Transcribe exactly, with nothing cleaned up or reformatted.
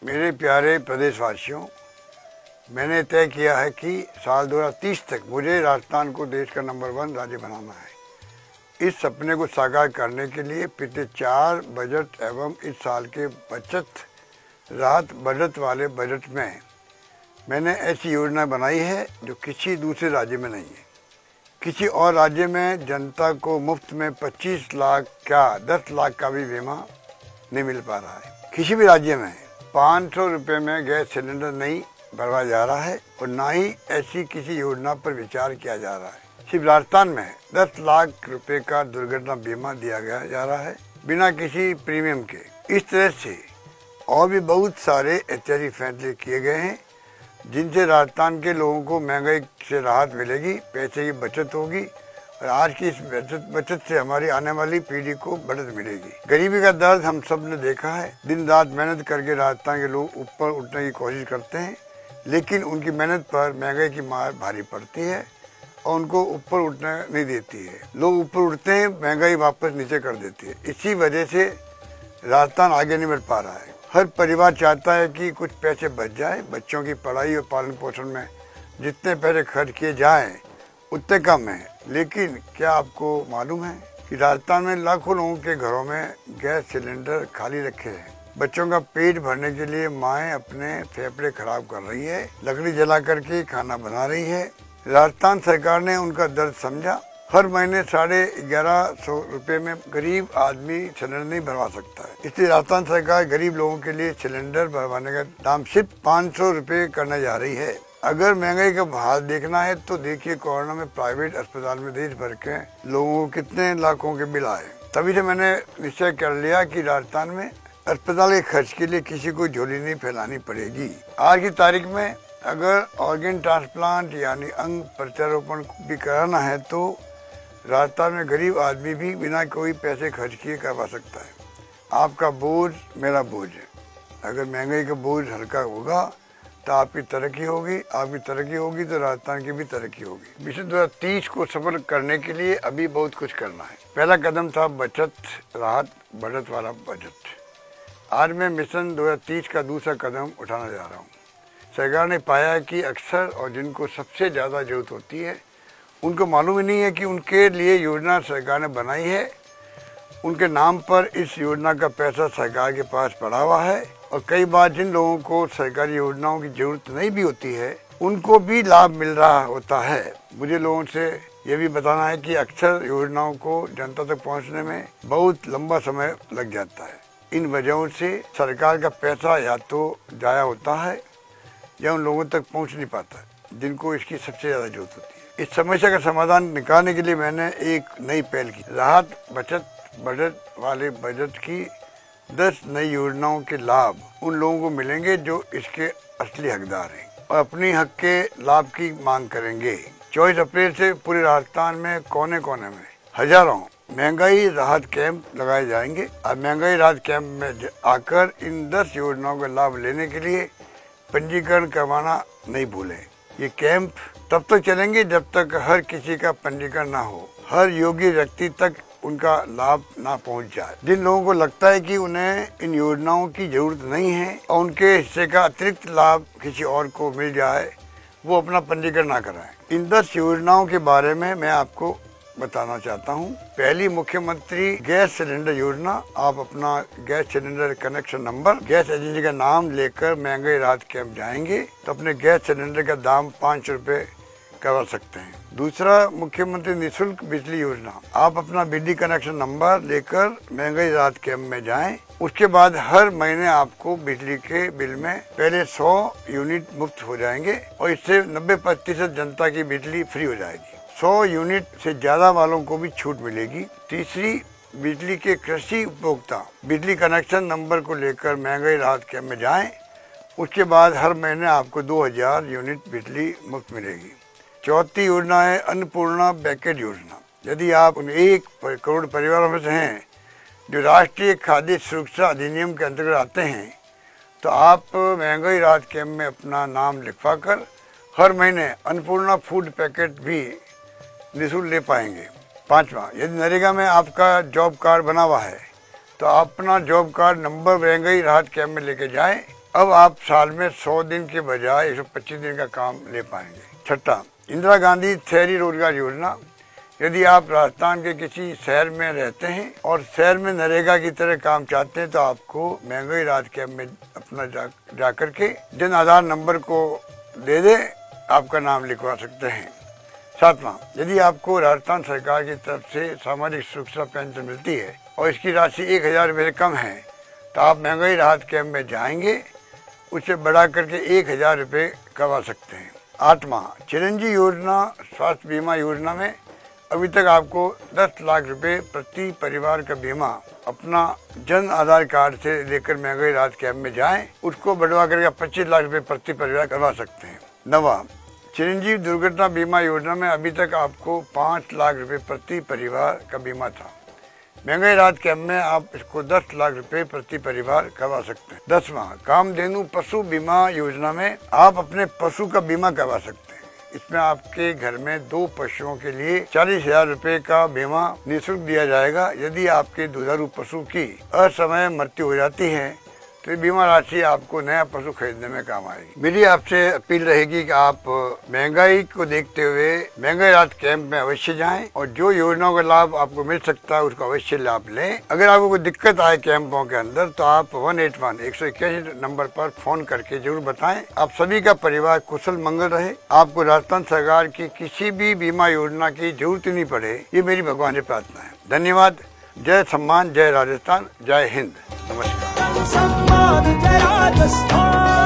मेरे प्यारे प्रदेशवासियों, मैंने तय किया है कि साल दो हज़ार तीस तक मुझे राजस्थान को देश का नंबर वन राज्य बनाना है। इस सपने को साकार करने के लिए पिछले चार बजट एवं इस साल के बचत राहत बजट वाले बजट में मैंने ऐसी योजना बनाई है जो किसी दूसरे राज्य में नहीं है। किसी और राज्य में जनता को मुफ्त में पच्चीस लाख क्या दस लाख का भी बीमा नहीं मिल पा रहा है। किसी भी राज्य में पाँच सौ रुपये में गैस सिलेंडर नहीं भरवाया जा रहा है और ना ही ऐसी किसी योजना पर विचार किया जा रहा है। सिर्फ राजस्थान में दस लाख रुपए का दुर्घटना बीमा दिया गया जा रहा है बिना किसी प्रीमियम के। इस तरह से और भी बहुत सारे ऐतिहासिक फैसले किए गए हैं जिनसे राजस्थान के लोगों को महंगाई से राहत मिलेगी, पैसे की बचत होगी और आज की इस बचत बचत से हमारी आने वाली पीढ़ी को मदद मिलेगी। गरीबी का दर्द हम सब ने देखा है। दिन रात मेहनत करके राजस्थान के लोग ऊपर उठने की कोशिश करते हैं, लेकिन उनकी मेहनत पर महंगाई की मार भारी पड़ती है और उनको ऊपर उठने नहीं देती है। लोग ऊपर उठते हैं, महंगाई वापस नीचे कर देती है। इसी वजह से राजस्थान आगे नहीं बढ़ पा रहा है। हर परिवार चाहता है कि कुछ पैसे बच जाए। बच्चों की पढ़ाई और पालन पोषण में जितने पैसे खर्च किए जाएं उतने कम है। लेकिन क्या आपको मालूम है कि राजस्थान में लाखों लोगों के घरों में गैस सिलेंडर खाली रखे हैं। बच्चों का पेट भरने के लिए माएँ अपने फेफड़े खराब कर रही है, लकड़ी जला करके खाना बना रही है। राजस्थान सरकार ने उनका दर्द समझा। हर महीने साढ़े ग्यारह सौ रुपये में गरीब आदमी सिलेंडर नहीं भरवा सकता है, इसलिए राजस्थान सरकार गरीब लोगों के लिए सिलेंडर भरवाने का दाम सिर्फ पाँच सौ रुपये करने जा रही है। अगर महंगाई का हाल देखना है तो देखिए कोरोना में प्राइवेट अस्पताल में देश भर के लोगों को कितने लाखों के बिल आए। तभी से मैंने निश्चय कर लिया कि राजस्थान में अस्पताल के खर्च के लिए किसी को झोली नहीं फैलानी पड़ेगी। आज की तारीख में अगर ऑर्गन ट्रांसप्लांट यानी अंग प्रत्यारोपण भी कराना है तो राजस्थान में गरीब आदमी भी बिना कोई पैसे खर्च किए करवा सकता है। आपका बोझ मेरा बोझ है। अगर महंगाई का बोझ हल्का होगा तो आपकी तरक्की होगी, आपकी तरक्की होगी तो राजस्थान की भी तरक्की होगी। मिशन दो हज़ार तीस को सफल करने के लिए अभी बहुत कुछ करना है। पहला कदम था बचत राहत बजट वाला बजट। आज मैं मिशन दो हज़ार तीस का दूसरा कदम उठाने जा रहा हूँ। सरकार ने पाया कि अक्सर और जिनको सबसे ज़्यादा जरूरत होती है उनको मालूम ही नहीं है कि उनके लिए योजना सरकार ने बनाई है। उनके नाम पर इस योजना का पैसा सरकार के पास पड़ा हुआ है और कई बार जिन लोगों को सरकारी योजनाओं की जरूरत नहीं भी होती है उनको भी लाभ मिल रहा होता है। मुझे लोगों से ये भी बताना है कि अक्सर योजनाओं को जनता तक पहुंचने में बहुत लंबा समय लग जाता है। इन वजहों से सरकार का पैसा या तो जाया होता है या उन लोगों तक पहुंच नहीं पाता जिनको इसकी सबसे ज़्यादा जरूरत होती है। इस समस्या का समाधान निकालने के लिए मैंने एक नई पहल की। राहत बचत बजट वाले बजट की दस नई योजनाओं के लाभ उन लोगों को मिलेंगे जो इसके असली हकदार हैं और अपनी हक के लाभ की मांग करेंगे। चौबीस अप्रैल से पूरे राजस्थान में कोने कोने में हजारों महंगाई राहत कैंप लगाए जाएंगे। अब महंगाई राहत कैंप में आकर इन दस योजनाओं का लाभ लेने के लिए पंजीकरण करवाना नहीं भूलें। ये कैंप तब तक चलेंगे जब तक हर किसी का पंजीकरण ना हो, हर योग्य व्यक्ति तक उनका लाभ ना पहुंच जाए। जिन लोगों को लगता है कि उन्हें इन योजनाओं की जरूरत नहीं है और उनके हिस्से का अतिरिक्त लाभ किसी और को मिल जाए, वो अपना पंजीकरण ना कराएं। इन दस योजनाओं के बारे में मैं आपको बताना चाहता हूं। पहली मुख्यमंत्री गैस सिलेंडर योजना। आप अपना gas cylinder connection number, gas agency का नाम लेकर महंगाई राहत कैंप जाएंगे तो अपने गैस सिलेंडर का दाम पाँच सौ रुपये करवा सकते हैं। दूसरा, मुख्यमंत्री निःशुल्क बिजली योजना। आप अपना बिजली कनेक्शन नंबर लेकर महंगाई राहत कैंप में जाएं। उसके बाद हर महीने आपको बिजली के बिल में पहले सौ यूनिट मुफ्त हो जाएंगे और इससे नब्बे प्रतिशत जनता की बिजली फ्री हो जाएगी। सौ यूनिट से ज्यादा वालों को भी छूट मिलेगी। तीसरी, बिजली के कृषि उपभोक्ता बिजली कनेक्शन नंबर को लेकर महंगाई राहत कैंप में जाएं। उसके बाद हर महीने आपको दो हजार यूनिट बिजली मुफ्त मिलेगी। चौथी योजना है अन्नपूर्णा पैकेज योजना। यदि आप उन एक करोड़ परिवारों में से हैं जो राष्ट्रीय खाद्य सुरक्षा अधिनियम के अंतर्गत आते हैं तो आप महंगाई राहत कैंप में अपना नाम लिखवा कर हर महीने अन्नपूर्णा फूड पैकेट भी निःशुल्क ले पाएंगे। पांचवा, यदि नरेगा में आपका जॉब कार्ड बना हुआ है तो आप अपना जॉब कार्ड नंबर महंगाई राहत कैंप में लेके जाएं अब आप साल में सौ दिन के बजाय एक सौ पच्चीस दिन का काम ले पाएंगे। छठा, इंदिरा गांधी शहरी रोजगार योजना। यदि आप राजस्थान के किसी शहर में रहते हैं और शहर में नरेगा की तरह काम चाहते हैं तो आपको महंगाई राहत कैंप में अपना जा, जा कर के जन आधार नंबर को दे दे, आपका नाम लिखवा सकते हैं। सातवां, यदि आपको राजस्थान सरकार की तरफ से सामाजिक सुरक्षा पेंशन मिलती है और इसकी राशि एक हजार रुपये से कम है तो आप महंगाई राहत कैंप में जाएंगे, उसे बढ़ा करके एक हजार रुपये करवा सकते हैं। आठवां, चिरंजीवी योजना स्वास्थ्य बीमा योजना में अभी तक आपको दस लाख रुपए प्रति परिवार का बीमा अपना जन आधार कार्ड से लेकर महंगाई राहत कैंप में जाएं, उसको बढ़वा करके पच्चीस लाख रुपए प्रति परिवार करवा सकते हैं। नवा, चिरंजीवी दुर्घटना बीमा योजना में अभी तक आपको पाँच लाख रुपए प्रति परिवार का बीमा था। महंगाई राहत कैंप में आप इसको दस लाख रुपए प्रति परिवार करवा सकते हैं। दसवां, कामधेनु पशु बीमा योजना में आप अपने पशु का बीमा करवा सकते हैं। इसमें आपके घर में दो पशुओं के लिए चालीस हजार रूपए का बीमा निःशुल्क दिया जाएगा। यदि आपके दुधारू पशु की असमय मृत्यु हो जाती है तो ये बीमा राशि आपको नया पशु खरीदने में काम आएगी। मेरी आपसे अपील रहेगी कि आप महंगाई को देखते हुए महंगाई राहत कैंप में अवश्य जाएं और जो योजनाओं का लाभ आपको मिल सकता है उसका अवश्य लाभ लें। अगर आपको कोई दिक्कत आए कैंपों के अंदर तो आप वन एट वन एक सौ इक्यासी नंबर पर फोन करके जरूर बताएं। आप सभी का परिवार कुशल मंगल रहे, आपको राजस्थान सरकार की किसी भी बीमा योजना की जरूरत नहीं पड़े, ये मेरी भगवान से प्रार्थना है। धन्यवाद। जय सम्मान, जय राजस्थान, जय हिंद, नमस्कार।